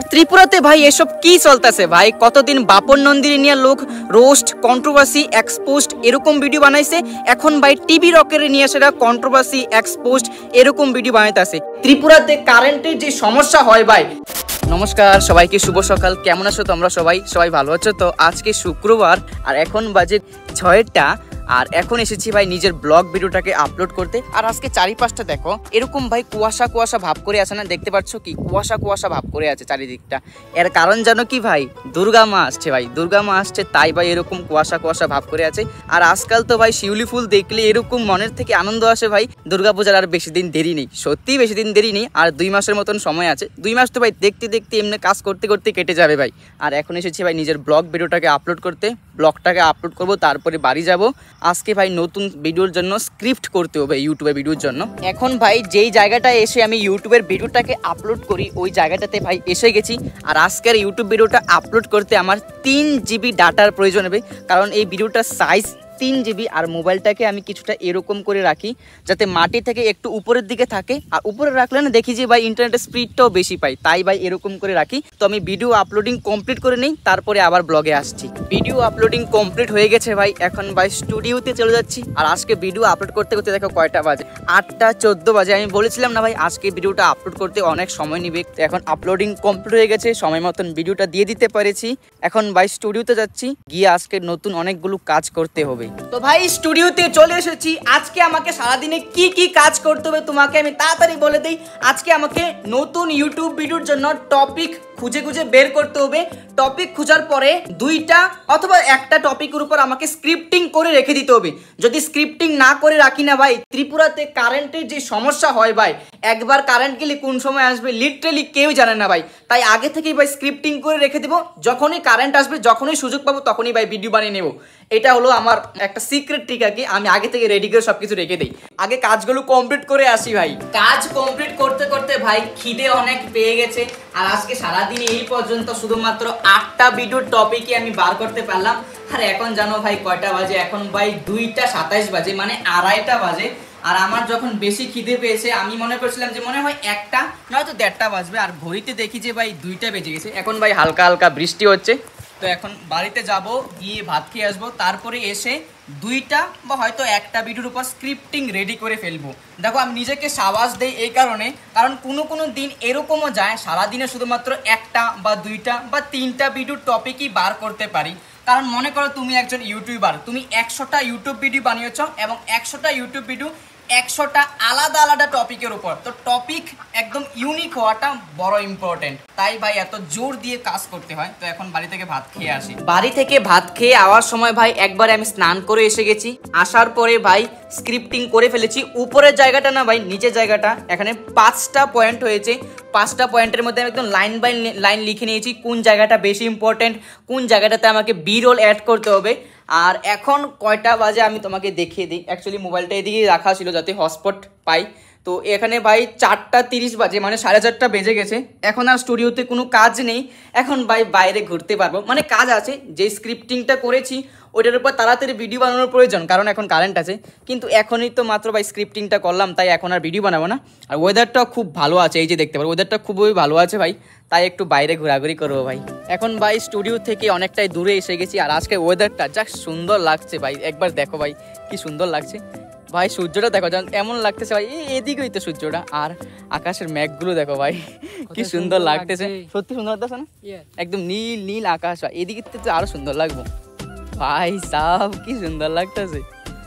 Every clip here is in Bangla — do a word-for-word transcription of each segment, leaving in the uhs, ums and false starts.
ত্রিপুরাতে ভাই এসব কি চলতেছে ভাই? কতদিন বাপন নন্দিনী নিয়ে লোক রোস্ট, কন্ট্রোভার্সি, এক্সপোজড এরকম ভিডিও বানাইছে। এখন ভাই টিভি রকের নিয়ে সেটা কন্ট্রোভার্সি, এক্সপোজড এরকম ভিডিও বানাইতেছে। ত্রিপুরাতে কারেন্টের যে সমস্যা হয় ভাই। নমস্কার সবাইকে, শুভ সকাল। কেমন আছো তোমরা সবাই? সবাই ভালো আছো তো? আজকে শুক্রবার আর এখন বাজে ছয়টা, আর এখন এসেছি ভাই নিজের ব্লগ ভিডিওটাকে আপলোড করতে। আর আজকে চারিপাশটা দেখো, এরকম ভাই কুয়াশা কুয়াশা ভাব করে আছে না? দেখতে পাচ্ছ কি কুয়াশা কুয়াশা ভাব করে আছে চারিদিকটা। এর কারণ জানো কি ভাই? দুর্গা মা আসছে ভাই, দুর্গা মা আসছে, তাই ভাই এরকম কুয়াশা কুয়াশা ভাব করে আছে। আর আজকাল তো ভাই শিউলি ফুল দেখলে এরকম মনের থেকে আনন্দ আসে ভাই। দুর্গা পূজার আর বেশি দিন দেরি নেই, সত্যিই বেশি দিন দেরি নেই। আর দুই মাসের মতন সময় আছে। দুই মাস তো ভাই দেখতে দেখতে এমনি কাজ করতে করতে কেটে যাবে ভাই। আর এখন এসেছি ভাই নিজের ব্লগ ভিডিওটাকে আপলোড করতে। ব্লগটাকে আপলোড করব, তারপরে বাড়ি যাব। আজকে ভাই নতুন ভিডিওর জন্য স্ক্রিপ্ট করতে হবে ইউটিউবে ভিডিওর জন্য। এখন ভাই যেই জায়গাটায় এসে আমি ইউটিউবের ভিডিওটাকে আপলোড করি ওই জায়গাটাতে ভাই এসে গেছি। আর আজকের ইউটিউব ভিডিওটা আপলোড করতে আমার তিন জিবি ডাটার প্রয়োজন হবে, কারণ এই ভিডিওটার সাইজ তিন জিবি। আর মোবাইলটাকে আমি কিছুটা এরকম করে রাখি যাতে মাটি থেকে একটু উপরের দিকে থাকে। আর উপরে রাখলে না দেখি যে ভাই ইন্টারনেটের স্পিডটাও বেশি পাই, তাই ভাই এরকম করে রাখি। তো আমি ভিডিও আপলোডিং কমপ্লিট করে নিই, তারপরে আবার ব্লগে আসছি। ভিডিও আপলোডিং কমপ্লিট হয়ে গেছে ভাই, এখন ভাই স্টুডিওতে চলে যাচ্ছি। আর আজকে ভিডিও আপলোড করতে করতে দেখো কয়টা বাজে, আটটা চোদ্দ বাজে। আমি বলেছিলাম না ভাই আজকে ভিডিওটা আপলোড করতে অনেক সময় নিবে। এখন আপলোডিং কমপ্লিট হয়ে গেছে, সময় মতন ভিডিওটা দিয়ে দিতে পেরেছি। এখন ভাই স্টুডিওতে যাচ্ছি, গিয়ে আজকে নতুন অনেকগুলো কাজ করতে হবে। তো ভাই স্টুডিওতে চলে এসেছি। আজকে আমাকে সারাদিনে কি কি কাজ করতে হবে তোমাকে আমি তাড়াতাড়ি বলে দিই। আজকে আমাকে নতুন ইউটিউব ভিডিওর জন্য টপিক খুঁজে খুঁজে বের করতে হবে। টপিক খোঁজার পরে দুইটা অথবা একটা টপিকের উপর আমাকে স্ক্রিপ্টিং করে রেখে দিতে হবে। যদি স্ক্রিপ্টিং না করে রাখি না ভাই, ত্রিপুরাতে কারেন্টের যে সমস্যা হয় ভাই, একবার কারেন্ট গেলে কোন সময় আসবে লিটারালি কেউ জানে না ভাই। তাই আগে থেকেই ভাই স্ক্রিপ্টিং করে রেখে দেবো, যখনই কারেন্ট আসবে, যখনই সুযোগ পাবো তখনই ভাই ভিডিও বানিয়ে নেবো। এটা হলো আমার একটা সিক্রেট ট্রিক আর কি। আমি আগে থেকে রেডি করে সবকিছু রেখে দিই, আগে কাজগুলো কমপ্লিট করে আসি ভাই। কাজ কমপ্লিট করতে করতে ভাই খিদে অনেক পেয়ে গেছে। আর আজকে সারাদিন এই পর্যন্ত শুধুমাত্র আটটা ভিডিওর টপিকই আমি বার করতে পারলাম। আর এখন জানো ভাই কয়টা বাজে? এখন ভাই দুইটা সাতাইশ বাজে, মানে আড়াইটা বাজে। আর আমার যখন বেশি খিদে পেয়েছে আমি মনে করছিলাম যে মনে হয় একটা নয়তো দেড়টা বাজবে, আর ঘড়িতে দেখি যে ভাই দুইটা বেজে গেছে। এখন ভাই হালকা হালকা বৃষ্টি হচ্ছে, তো এখন বাড়িতে যাব, গিয়ে ভাত খেয়ে আসবো। তারপরে এসে দুইটা বা হয়তো একটা ভিডিওর উপর স্ক্রিপ্টিং রেডি করে ফেলবো। দেখো আমি নিজেকে সাবাস দেই এই কারণে, কারণ কোনো কোনো দিন এরকমও যায় সারাদিনে শুধুমাত্র একটা বা দুইটা বা তিনটা ভিডিওর টপিকই বার করতে পারি। কারণ মনে করো তুমি একজন ইউটিউবার, তুমি একশোটা ইউটিউব ভিডিও বানিয়েছ এবং একশোটা ইউটিউব ভিডিও একশোটা আলাদা আলাদা টপিকের উপর। তো টপিক একদম ইউনিক হওয়াটা বড় ইম্পর্টেন্ট, তাই ভাই এত জোর দিয়ে কাজ করতে হয়। তো এখন বাড়ি থেকে ভাত খেয়ে আসি। বাড়ি থেকে ভাত খেয়ে আওয়ার সময় ভাই একবারে আমি স্নান করে এসে গেছি। আসার পরে ভাই স্ক্রিপ্টিং করে ফেলেছি। উপরের জায়গাটা না ভাই, নিচের জায়গাটা, এখানে পাঁচটা পয়েন্ট হয়েছে। পাঁচটা পয়েন্টের মধ্যে আমি একদম লাইন বাই লাইন লিখে নিয়েছি কোন জায়গাটা বেশি ইম্পর্টেন্ট, কোন জায়গাটাতে আমাকে বি রোল অ্যাড করতে হবে। আর এখন কয়টা বাজে আমি তোমাকে দেখিয়ে দিই। অ্যাকচুয়ালি মোবাইলটা এদিকে রাখা ছিল যাতে হটস্পট পাই। তো এখানে ভাই চারটা তিরিশ বাজে, মানে সাড়ে চারটা বেজে গেছে। এখন আর স্টুডিওতে কোনো কাজ নেই, এখন ভাই বাইরে ঘুরতে পারবো। মানে কাজ আছে, যে স্ক্রিপ্টিংটা করেছি ওইটার উপর তাড়াতাড়ি ভিডিও বানানোর প্রয়োজন, কারণ এখন কারেন্ট আছে। কিন্তু এখনই তো মাত্র ভাই স্ক্রিপ্টিংটা করলাম, তাই এখন আর ভিডিও বানাবো না। আর ওয়েদারটাও খুব ভালো আছে, এই যে দেখতে পারো ওয়েদারটা খুবই ভালো আছে ভাই, তাই একটু বাইরে ঘোরাঘুরি করবো ভাই। এখন ভাই স্টুডিও থেকে অনেকটাই দূরে এসে গেছি। আর আজকে ওয়েদারটা যা সুন্দর লাগছে ভাই, একবার দেখো ভাই কি সুন্দর লাগছে ভাই। সূর্যটা দেখো এমন লাগতেছে ভাই, এদিকেই তো সূর্যটা। আর আকাশের মেঘগুলো দেখো ভাই কি সুন্দর লাগতেছে, সত্যি সুন্দর লাগতেছে না? একদম নীল নীল আকাশ, এদিকে তো আরো সুন্দর লাগবো ভাই। সাব কি সুন্দর লাগতেছে।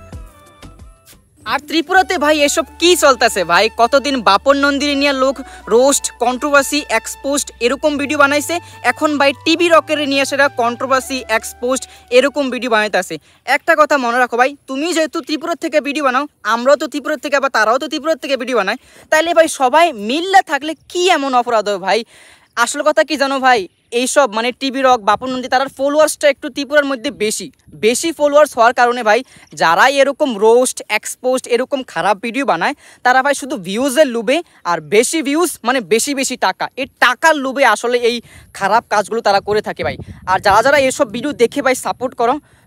আর ত্রিপুরাতে ভাই এসব কি চলতেছে ভাই? কতদিন বাপন নন্দিনী নিয়ে লোক রোস্ট, কন্ট্রোভার্সি, এক্সপোজড এরকম ভিডিও বানাইছে। এখন ভাই টিভি রকের নিয়ে সেটা কন্ট্রোভার্সি, এক্সপোজড এরকম ভিডিও বানাইতেছে। একটা কথা মনে রাখো ভাই, তুমি যেহেতু ত্রিপুরার থেকে ভিডিও বানাও, আমরাও তো ত্রিপুরার থেকে, আবার তারাও তো ত্রিপুরার থেকে ভিডিও বানায়, তাইলে ভাই সবাই মিললে থাকলে কি এমন অপরাধ হবে ভাই? আসল কথা কি জানো ভাই, এইসব মানে টিভি রক, বাপন নন্দী, তার ফলোয়ার্সটা একটু ত্রিপুরার মধ্যে বেশি বেশি ফলোয়ার্স হওয়ার কারণে ভাই যারা এরকম রোস্ট, এক্সপোজড এরকম খারাপ ভিডিও বানায় তারা ভাই শুধু ভিউজের লোভে, আর বেশি ভিউজ মানে বেশি বেশি টাকা, এই টাকার লোভে আসলে এই খারাপ কাজগুলো তারা করে থাকে ভাই। আর যারা যারা এসব ভিডিও দেখে ভাই সাপোর্ট করো,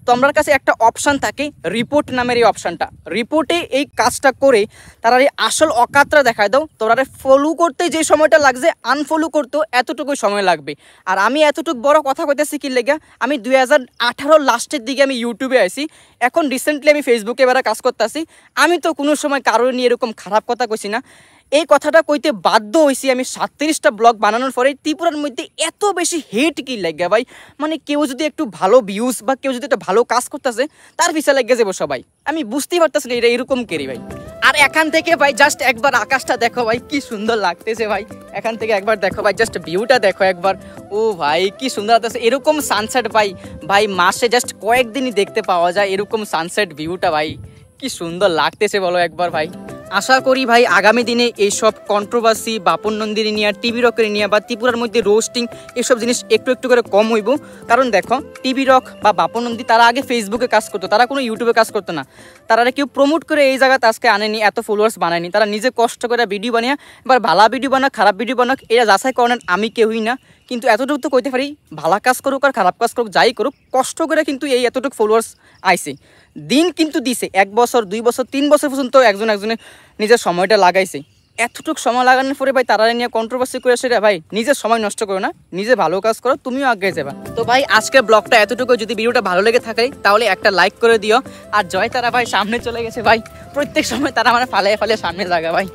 তোমার কাছে একটা অপশান থাকে রিপোর্ট নামের এই অপশানটা, রিপোর্টে এই কাজটা করে তারা এই আসল অকাতটা দেখায় দাও। তোরা ফলো করতে যে সময়টা লাগছে আনফলো করতেও এতটুকুই সময় লাগবে। আর আমি এতটুকু বড় কথা কইতেছি কি লেগে, আমি দুই হাজার আঠারো লাস্টের দিকে আমি ইউটিউবে আসি, এখন রিসেন্টলি আমি ফেসবুকে এবার কাজ করতেছি। আমি তো কোনো সময় কারোর নিয়ে এরকম খারাপ কথা কইছি না। এই কথাটা কইতে বাধ্য হয়েছি আমি সাতত্রিশটা ব্লগ বানানোর পরে। ত্রিপুরার মধ্যে এত বেশি হেট কি লাগে ভাই, মানে কেউ যদি একটু ভালো ভিউজ বা কেউ যদি একটা ভালো কাজ করতেছে তার পিছে লেগে যাবো সবাই। আমি বুঝতেই পারতেছি না এটা এরকম কেরি ভাই। আর এখান থেকে ভাই জাস্ট একবার আকাশটা দেখো ভাই, কি সুন্দর লাগতেছে ভাই। এখান থেকে একবার দেখো ভাই, জাস্ট ভিউটা দেখো একবার। ও ভাই কি সুন্দর লাগতেছে এরকম সানসেট ভাই। ভাই মাসে জাস্ট কয়েকদিনই দেখতে পাওয়া যায় এরকম সানসেট ভিউটা ভাই, কি সুন্দর লাগতেছে বলো একবার ভাই। আশা করি ভাই আগামী দিনে এইসব কন্ট্রোভার্সি বাপন নন্দিনী নিয়ে, টিভি রকের নিয়ে বা ত্রিপুরার মধ্যে রোস্টিং এসব জিনিস একটু একটু করে কম হইব। কারণ দেখো টিভি রক বা বাপন নন্দী তারা আগে ফেসবুকে কাজ করতো, তারা কোনো ইউটিউবে কাজ করতো না। তারা কেউ প্রমোট করে এই জায়গাতে আজকে আনেনি, এত ফলোয়ার্স বানায়নি। তারা নিজে কষ্ট করে ভিডিও বানিয়ে, এবার ভালো ভিডিও বানাক খারাপ ভিডিও বানাক এরা যাচাই করেন আমি কেউই না। কিন্তু এতটুকু তো কইতে পারি, ভালো কাজ করুক আর খারাপ কাজ করুক যাই করুক, কষ্ট করে কিন্তু এই এতটুকু ফলোয়ার্স আইছে। দিন কিন্তু দিছে এক বছর দুই বছর তিন বছর পর্যন্ত একজন একজনে নিজের সময়টা লাগাইছে। এতটুকু সময় লাগানোর পরে ভাই তারা নিয়ে কন্ট্রোভার্সি করে সেটা ভাই নিজের সময় নষ্ট করো না, নিজে ভালো কাজ করো, তুমিও আগে যাবা। তো ভাই আজকের ব্লগটা এতটুকু, যদি ভিডিওটা ভালো লেগে থাকে তাহলে একটা লাইক করে দিও। আর জয় তারা ভাই সামনে চলে গেছে ভাই, প্রত্যেক সময় তারা মানে ফালে ফালে সামনে লাগা ভাই।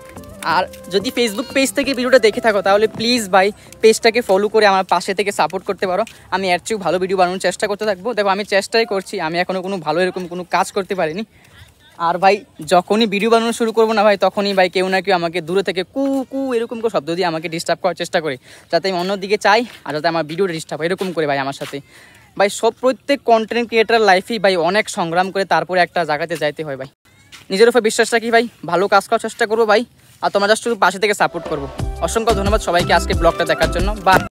আর যদি ফেসবুক পেজ থেকে ভিডিওটা দেখে থাকো তাহলে প্লিজ ভাই পেজটাকে ফলো করে আমার পাশে থেকে সাপোর্ট করতে পারো। আমি এর চেয়েও ভালো ভিডিও বানানোর চেষ্টা করতে থাকবো। দেখো আমি চেষ্টাই করছি, আমি এখনও কোনো ভালো এরকম কোনো কাজ করতে পারিনি। আর ভাই যখনই ভিডিও বানানো শুরু করবো না ভাই, তখনই ভাই কেউ না কেউ আমাকে দূরে থেকে কু কু এরকম করে শব্দ দিয়ে আমাকে ডিস্টার্ব করার চেষ্টা করে, যাতে আমি অন্যদিকে চাই আর যাতে আমার ভিডিওটা ডিস্টার্ব হয় এরকম করে ভাই আমার সাথে। ভাই সব প্রত্যেক কন্টেন্ট ক্রিয়েটার লাইফেই ভাই অনেক সংগ্রাম করে তারপরে একটা জায়গাতে যাইতে হয় ভাই। নিজের উপর বিশ্বাস রাখি ভাই, ভালো কাজ করার চেষ্টা করবো ভাই, আর তোমরা জাস্ট পাশে থেকে সাপোর্ট করবো। অসংখ্য ধন্যবাদ সবাইকে আজকে ব্লগটা দেখার জন্য। বা